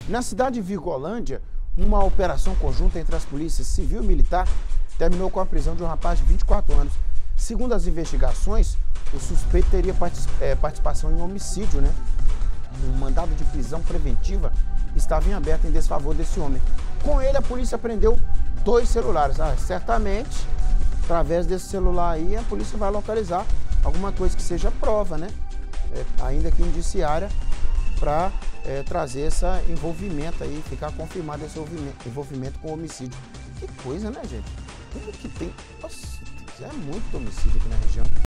Na cidade de Virgolândia, uma operação conjunta entre as polícias civil e militar terminou com a prisão de um rapaz de 24 anos. Segundo as investigações, o suspeito teria participação em homicídio, né? Um mandado de prisão preventiva estava em aberto em desfavor desse homem. Com ele, a polícia prendeu 2 celulares. Certamente, através desse celular aí, a polícia vai localizar alguma coisa que seja prova, né? Ainda que indiciária, para trazer esse envolvimento aí, ficar confirmado esse envolvimento com homicídio. Que coisa, né, gente? Como que tem... Nossa, é muito homicídio aqui na região.